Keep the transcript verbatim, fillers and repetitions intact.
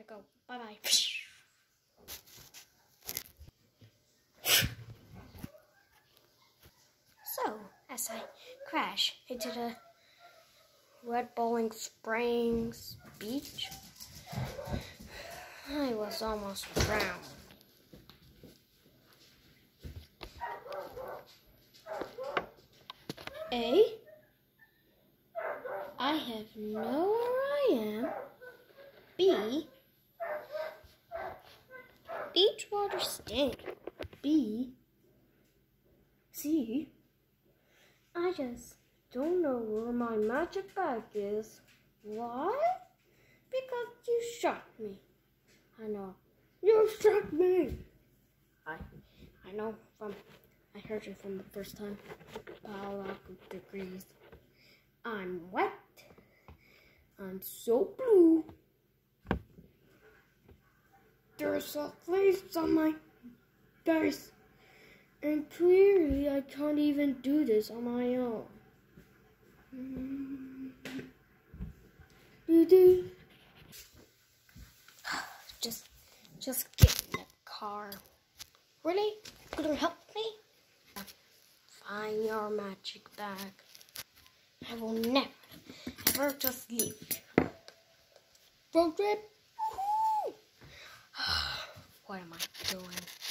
go. Bye-bye. So, as I crash into the Red Bowling Springs beach, I was almost drowned. A, I have no where I am. B, beach water stink. B, C, I just don't know where my magic bag is. Why? Because you shot me. I know. You shot me. I I know from I heard you from the first time. Power of degrees. I'm wet. I'm so blue. There's a place on my face. And clearly I can't even do this on my own. Mm-hmm. Just, just get in the car. Really? Gonna help me? Find your magic bag. I will never, ever just leave it. Road trip? What am I doing?